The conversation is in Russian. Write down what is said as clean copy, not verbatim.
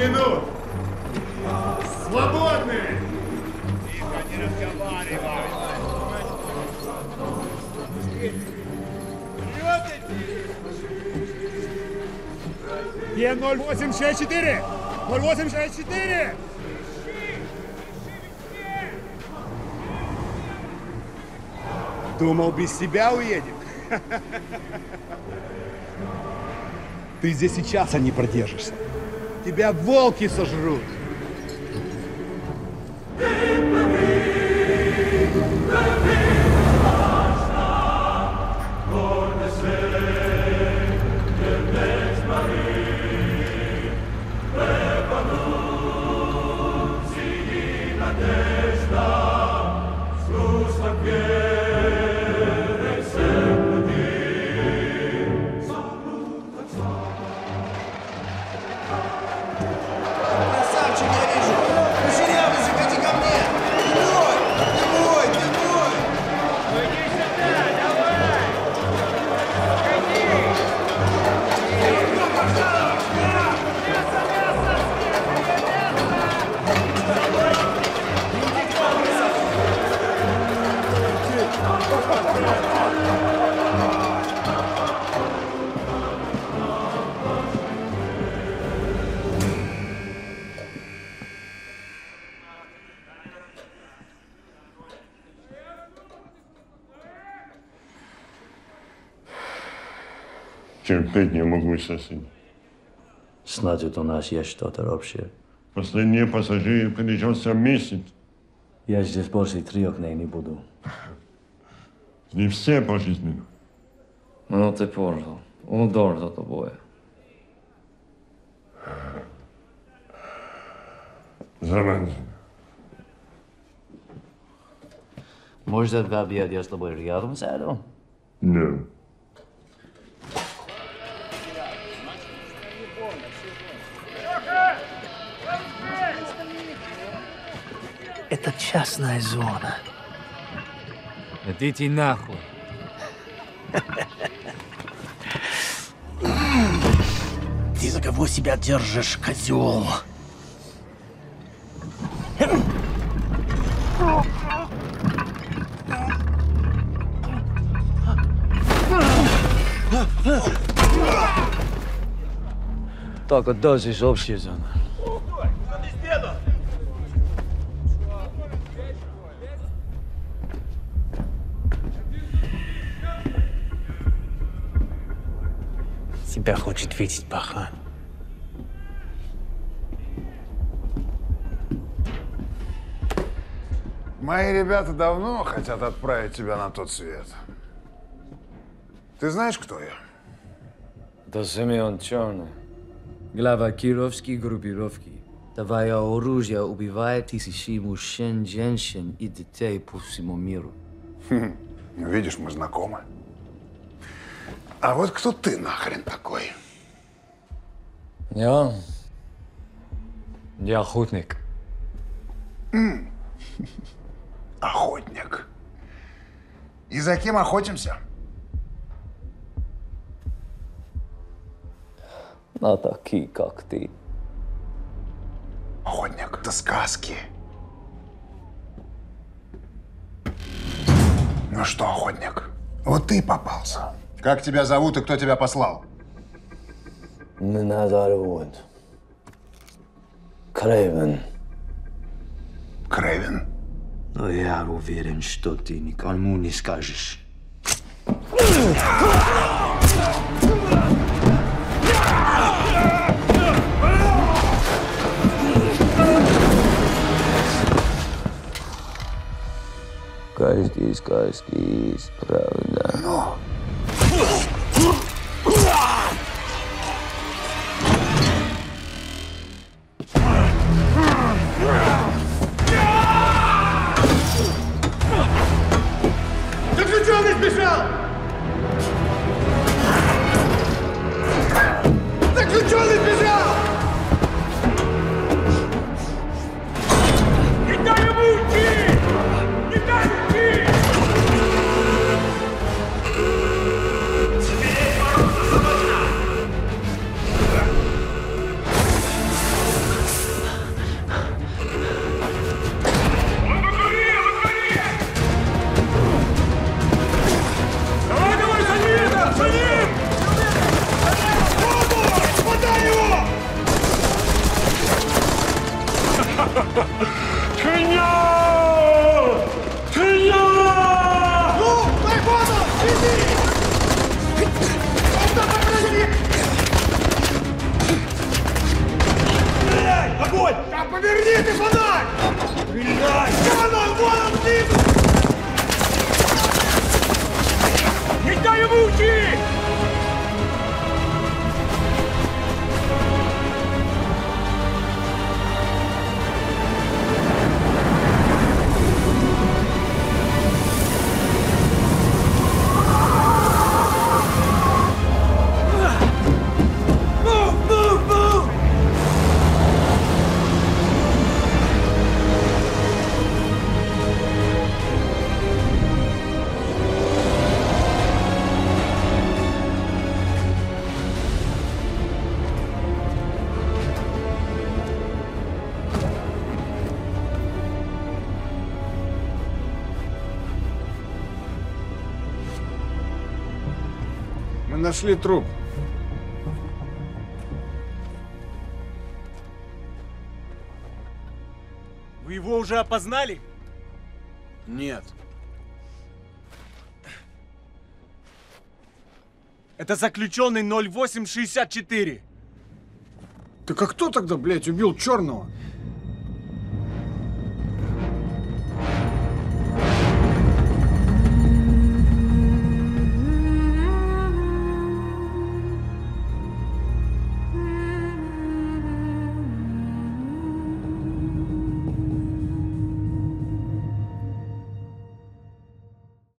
минут. Свободны! Тихо, не разговаривай. Где 0864? 0864! Думал, без себя уедем? Ты здесь и часа не продержишься. Тебя волки сожрут. Терпеть не могу, сосед. Значит, у нас есть что-то общее. Последние пассажиры придется месяц. Я здесь больше 3 дней не буду. Здесь все пожизненно. Ну ты понял. Удар за тобой. Заманчиво. Может, Габриэль, я с тобой рядом сяду? No. Это частная зона. Идите нахуй. Ты за кого себя держишь, козел? Так, отдай здесь общая зона. Тебя хочет видеть Пахан. Мои ребята давно хотят отправить тебя на тот свет. Ты знаешь, кто я? Да Симеон Черный. Глава кировской группировки. Твое оружие убивает тысячи мужчин, женщин и детей по всему миру. Видишь, мы знакомы. А вот кто ты нахрен такой? Я охотник. Охотник. И за кем охотимся? На такие, как ты. Охотник. Это сказки. Ну что, охотник, вот ты и попался. Как тебя зовут и кто тебя послал? Меня зовут Крейвен. Крейвен? Но я уверен, что ты никому не скажешь. Каждой сказки есть правда. Ну? Заключенный сбежал! Заключенный сбежал! Не дай ему уйти! Не дай уйти! Стреляй! Огонь! Да поверни ты фонарь! Стреляй! Вон он снизу! Не дай ему уйти! Мы нашли труп. Вы его уже опознали? Нет. Это заключенный 0864. Так а кто тогда, блядь, убил черного?